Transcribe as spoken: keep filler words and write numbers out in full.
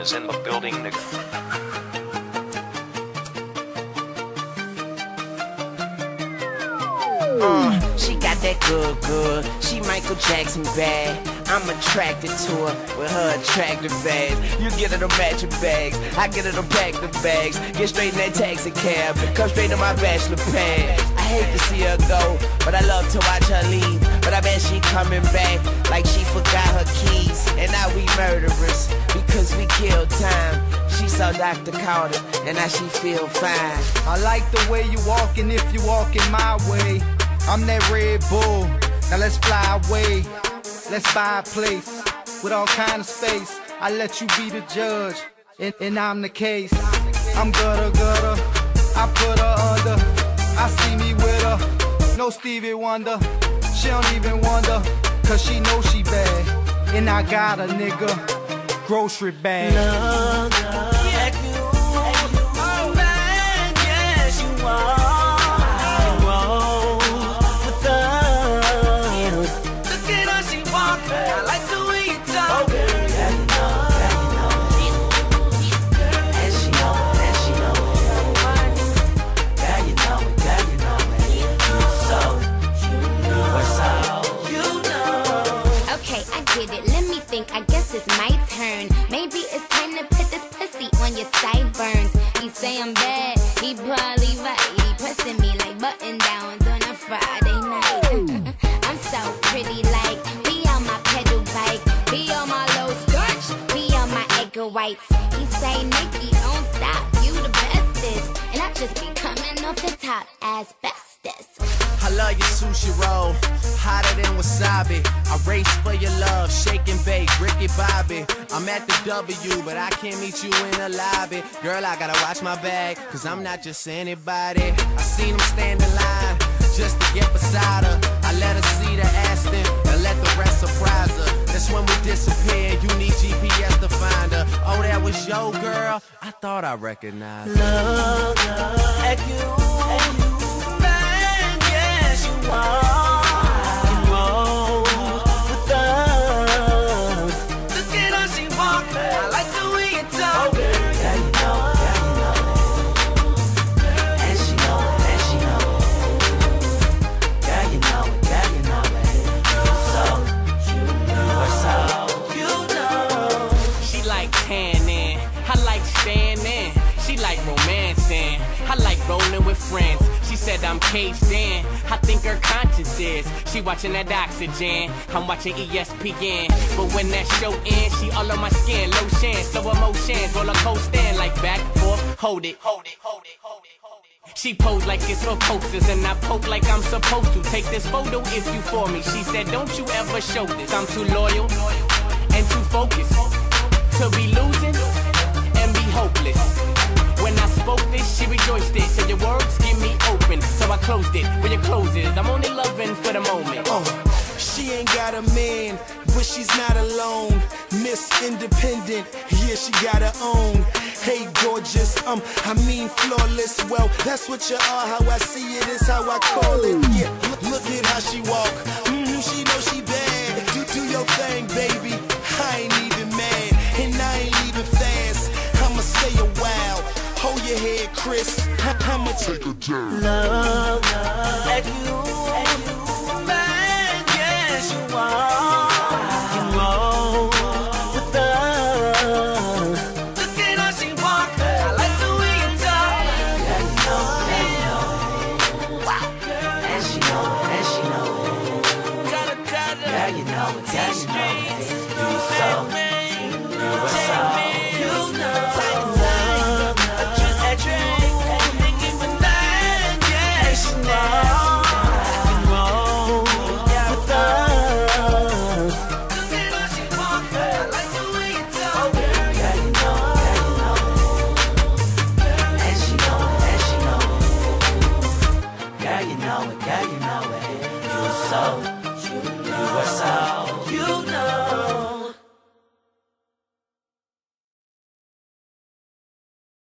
is in the building, nigga. Uh, she got that good, good. She Michael Jackson bad. I'm attracted to her with her attractive bags. You get her the matching bags, I get her the pack the bags. Get straight in that taxi cab, come straight to my bachelor pad. I hate to see her go, but I love to watch her leave. But I bet she coming back like she forgot her keys. And now we murderers because we kill time. She saw Doctor Carter and now she feel fine. I like the way you walking if you walking my way. I'm that Red Bull, now let's fly away. Let's buy a place with all kind of space. I let you be the judge, and, and I'm the case. I'm gutter, gutter, I put her under. I see me with her, no Stevie Wonder. She don't even wonder, cause she know she bad. And I got a nigga, grocery bag. Love, love, like you, oh man, yes you are. I like the way you talk. Oh, girl, yeah, you know, yeah, you know it. And she know it, and she know it. Yeah, you know it, yeah, you know it. So, you know, so, you know. Okay, I get it, let me think, I guess it's my turn. Maybe it's time to put this pussy on your sideburns. He say I'm bad, he probably right. He pressing me like button downs on a Friday night. I'm so pretty like be on my low skirt, be on my egg whites. He say, Nikki, don't stop, you the bestest. And I just be coming off the top asbestos. I love your sushi roll, hotter than wasabi. I race for your love, shake and bake, Ricky Bobby. I'm at the W, but I can't meet you in the lobby. Girl, I gotta watch my bag, cause I'm not just anybody. I seen him stand in line, just to get beside her. I let her see the Aston, and let the rest surprise her. That's when we disappear, you need G P S to find her. Oh, that was your girl? I thought I recognized her. Love, love, like you, like you, man, yes you are. You roll with us. Look at how she walk, I like the way you talk. Oh, girl, yeah, you know, yeah, you know. And she know it, and she know it. Yeah, you know it, yeah, you know it. So, you know. She like tanning, I like standing. She like romancing, I like rolling with friends. She said I'm caged in, I think her conscience is. She watching that Oxygen, I'm watching E S P N. But when that show ends, she all on my skin. Lotion, slow emotions, roller coaster, like back, forth, hold it, hold it, hold it, hold it, hold it. She posed like it's for posters, and I poke like I'm supposed to. Take this photo if you for me. She said, don't you ever show this. I'm too loyal and too focused to be losing and be hopeless. When I spoke this, she rejoiced it. Said your words give me open, so I closed it. Where your clothes is, I'm only loving for the moment. Oh, she ain't got a man, but she's not alone. Miss Independent, yeah, she got her own. Hey, gorgeous, um, I mean flawless. Well, that's what you are. How I see it is how I call it. Yeah, look at how she walk. Mm-hmm, she know she bad. Do do your thing, baby. I ain't even mad, and I ain't leaving fast. I'ma stay a while. Hold your head, Chris. I'ma take her down. Love, love, like you.